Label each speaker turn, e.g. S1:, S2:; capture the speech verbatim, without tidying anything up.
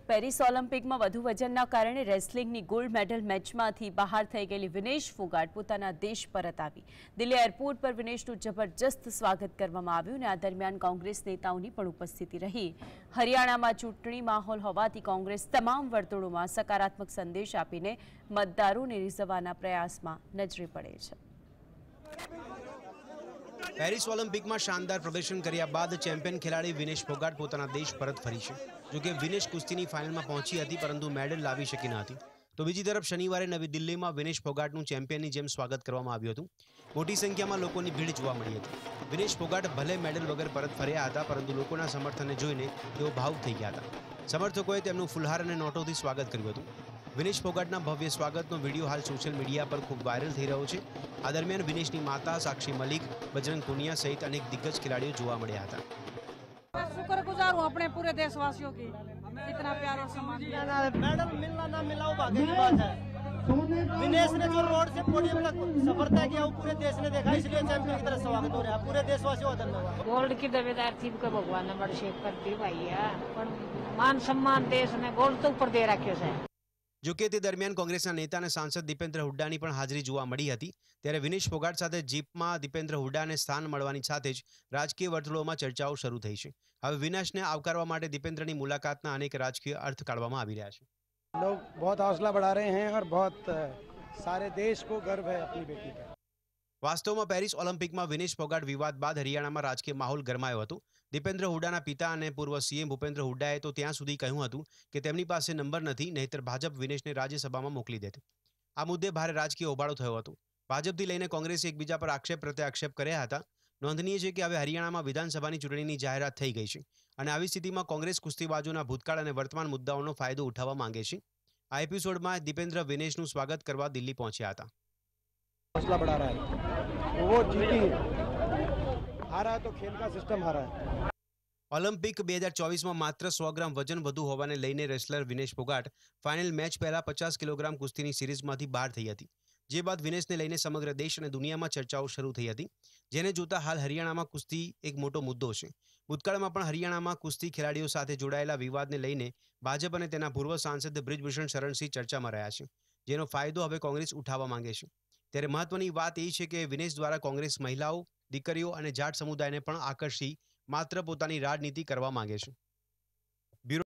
S1: Paris ઓલિમ્પિકમાં વધુ વજનના કારણે રેસલિંગની ગોલ્ડ મેડલ મેચમાંથી બહાર થઈ ગયેલી વિનેશ ફોગાટ પોતાના દેશ પરત આવી। દિલ્હી એરપોર્ટ પર વિનેશનું જબરજસ્ત સ્વાગત કરવામાં આવ્યું અને આ દરમિયાન કોંગ્રેસ નેતાઓની પણ ઉપસ્થિતિ રહી। હરિયાણામાં ચૂંટણી માહોલ હોવાથી કોંગ્રેસ તમામ વર્તુળોમાં સકારાત્મક સંદેશ આપીને મતદારોને રીઝવવાના પ્રયાસમાં નજરે પડે છે।
S2: पेरिस ओलंपिक में शानदार प्रदर्शन કર્યા બાદ चैंपियन खिलाड़ी विनेश फोगाट પોતાના देश परत फरी है। जो कि विनेश कुस्तीनी फाइनल में पहुंची थी परंतु मेडल लावी शकी न थी। तो बीजी तरफ शनिवार नवी दिल्ली में विनेश फोगाटનું चैंपियनની જેમ સ્વાગત કરવામાં આવ્યું હતું। મોટી સંખ્યામાં લોકોની ભીડ જોવા મળી હતી। વિનેશ ફોગાટ ભલે મેડલ વગર પરત ફર્યા હતા પરંતુ લોકોના સમર્થનને જોઈને તેઓ ભાવુક થઈ ગયા હતા। સમર્થકોએ તેમનું ફુલહાર અને નોટોથી સ્વાગત કર્યું હતું। विनेश फोगाटના भव्य स्वागतનો वीडियो हाल सोशल मीडिया पर खूब वायरल थी रह्यो छे। आ दरमियान विनेशनी माता साक्षी मलिक, बजरंग पुनिया सहित अनेक दिग्गज खिलाड़ियों जोवा मळ्या हता।
S3: शुक्रगुजार हूं अपने पूरे देशवासियों की, इतना प्यार और सम्मान।
S4: मेडल मिलना ना मिला वो भाग्य की बात है। विनेश ने जो रोड से पोडियम तक सफर तय किया वो पूरे देश ने देखा, इसलिए चैंपियन की तरफ स्वागत हो रहा है। पूरे देशवासियों का धन्यवाद।
S3: गोल्ड की दावेदार थी को भगवान ने बड़ शेप करती भैया, पर मान सम्मान देश ने गोल्ड तो ऊपर दे रख्यो है।
S2: जो कि ते दरमियान कांग्रेसना नेता અને सांसद दीपेन्द्र हुड्डाની પણ હાજરી જોવા મળી હતી। ત્યારે વિનેશ ફોગાટ સાથે જીપમાં દીપેન્દ્ર હુડ્ડાને સ્થાન મળવાની સાથે જ રાજકીય વર્તુળોમાં ચર્ચાઓ શરૂ થઈ છે। હવે વિનેશને આવકારવા માટે દીપેન્દ્રની મુલાકાતના અનેક રાજકીય અર્થ કાઢવામાં આવી રહ્યા છે।
S5: लोग बहुत हौसला बढ़ा रहे हैं और बहुत सारे देश को गर्व है अपनी बेटी पर।
S2: वास्तव में पेरिस ओलंपिक में विनेश फोगाट विवाद बाद हरियाणा में राजकीय माहौल गरमायो हतो। दीपेन्द्र हुड्डाना पिता और पूर्व सीएम भूपेन्द्र हुड्डाए तो त्यां सुधी कह्युं हतुं के तेमनी पासे नंबर नथी, नहींतर भाजप विनेशने राज्यसभा में मोकली देत। आ मुद्दे भारे राजकीय होबाळो थयो हतो। भाजपथी लईने कोंग्रेसे एकबीजा पर आक्षेप प्रत्याक्षेप कर्या हता। नोंधनीय छे के हवे हरियाणामां विधानसभानी चूंटणीनी जाहेरात थई गई छे अने आवी स्थितिमां कोंग्रेस कुस्तीबाजोना भूतकाळ अने वर्तमान मुद्दाओनो फायदो उठाववा मांगे छे। आ एपिसोडमां दीपेन्द्र विनेशनुं स्वागत करवा दिल्ही पहोंच्या हता।
S5: हौसला बढ़ा रहा है, वो जीती हारा तो खेल का सिस्टम हारा है।
S2: ओलंपिक दो हज़ार चौबीस में मात्र सौ ग्राम वजन વધુ હોવાને લઈને wrestler Vinesh Phogat final match પહેલા પચાસ કિલોગ્રામ કુસ્તીની સિરીઝમાંથી બહાર થઈ હતી। જે બાદ વિનેશને લઈને સમગ્ર દેશ અને દુનિયામાં ચર્ચાઓ શરૂ થઈ હતી, જેને જોતા હાલ હરિયાણામાં કુસ્તી એક મોટો મુદ્દો છે। ભૂતકાળમાં પણ હરિયાણામાં કુસ્તી ખેલાડીઓ સાથે જોડાયેલા વિવાદને લઈને ભાજપ અને તેના પૂર્વ સાંસદ બ્રિજભૂષણ શરણસિંહ ચર્ચામાં રહ્યા છે, જેનો ફાયદો હવે કોંગ્રેસ ઉઠાવવા માંગે છે। ત્યારે મહત્વની વાત એ છે કે વિનેશ દ્વારા કોંગ્રેસ મહિલાઓ, દીકરીઓ અને જાટ સમુદાયને પણ આકર્ષી માત્ર પોતાની રાજનીતિ કરવા માંગે છે।